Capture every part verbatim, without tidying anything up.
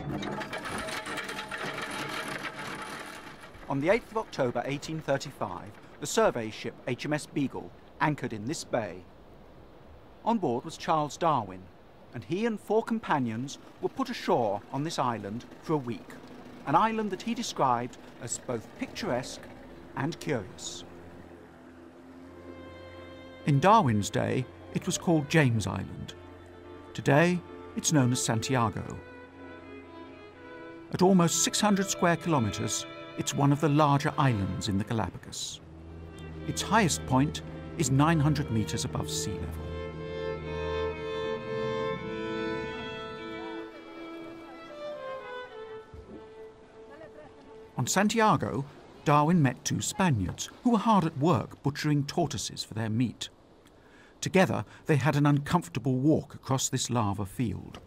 On the eighth of October eighteen thirty-five, the survey ship H M S Beagle anchored in this bay. On board was Charles Darwin, and he and four companions were put ashore on this island for a week, an island that he described as both picturesque and curious. In Darwin's day, it was called James Island. Today, it's known as Santiago. At almost six hundred square kilometres, it's one of the larger islands in the Galapagos. Its highest point is nine hundred metres above sea level. On Santiago, Darwin met two Spaniards who were hard at work butchering tortoises for their meat. Together, they had an uncomfortable walk across this lava field.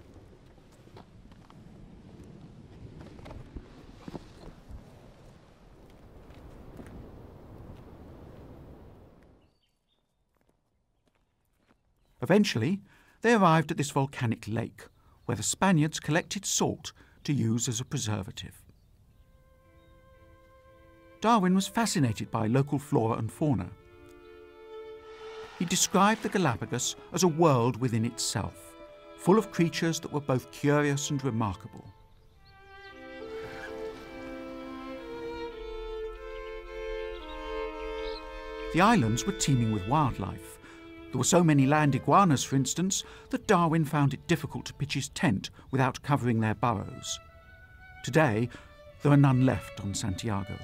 Eventually, they arrived at this volcanic lake, where the Spaniards collected salt to use as a preservative. Darwin was fascinated by local flora and fauna. He described the Galapagos as a world within itself, full of creatures that were both curious and remarkable. The islands were teeming with wildlife. There were so many land iguanas, for instance, that Darwin found it difficult to pitch his tent without covering their burrows. Today, there are none left on Santiago.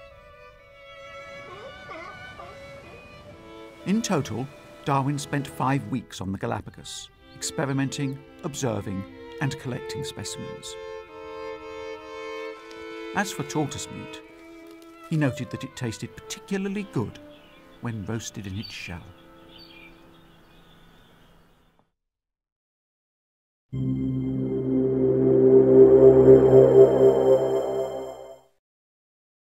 In total, Darwin spent five weeks on the Galapagos, experimenting, observing, and collecting specimens. As for tortoise meat, he noted that it tasted particularly good when roasted in its shell. Mm-hmm.